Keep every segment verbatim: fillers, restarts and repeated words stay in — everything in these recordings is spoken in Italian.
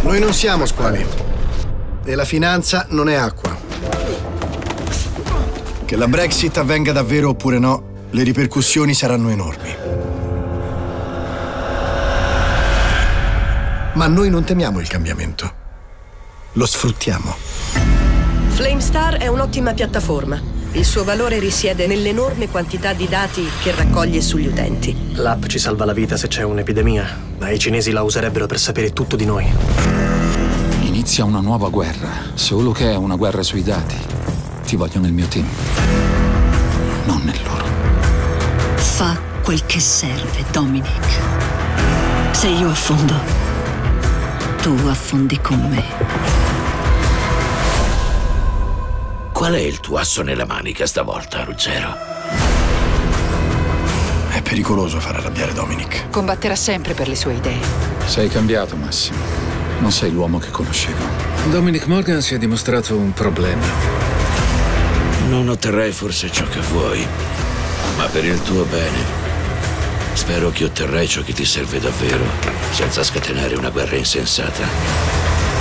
Noi non siamo squali. E la finanza non è acqua. Che la Brexit avvenga davvero oppure no, le ripercussioni saranno enormi. Ma noi non temiamo il cambiamento. Lo sfruttiamo. Flamestar è un'ottima piattaforma. Il suo valore risiede nell'enorme quantità di dati che raccoglie sugli utenti. L'app ci salva la vita se c'è un'epidemia, ma i cinesi la userebbero per sapere tutto di noi. Inizia una nuova guerra, solo che è una guerra sui dati. Ti voglio nel mio team, non nel loro. Fa quel che serve, Dominic. Se io affondo, tu affondi con me. Qual è il tuo asso nella manica stavolta, Ruggero? È pericoloso far arrabbiare Dominic. Combatterà sempre per le sue idee. Sei cambiato, Massimo. Non sei l'uomo che conoscevo. Dominic Morgan si è dimostrato un problema. Non otterrai forse ciò che vuoi, ma per il tuo bene spero che otterrai ciò che ti serve davvero, senza scatenare una guerra insensata.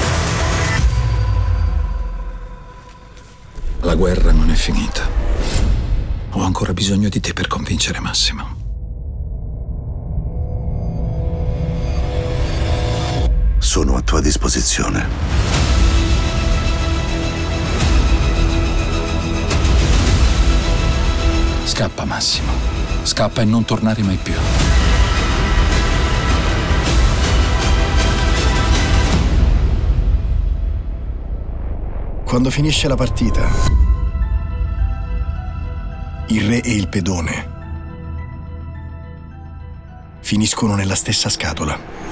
La guerra non è finita. Ho ancora bisogno di te per convincere Massimo. Sono a tua disposizione. Scappa, Massimo. Scappa e non tornare mai più. Quando finisce la partita, il re e il pedone finiscono nella stessa scatola.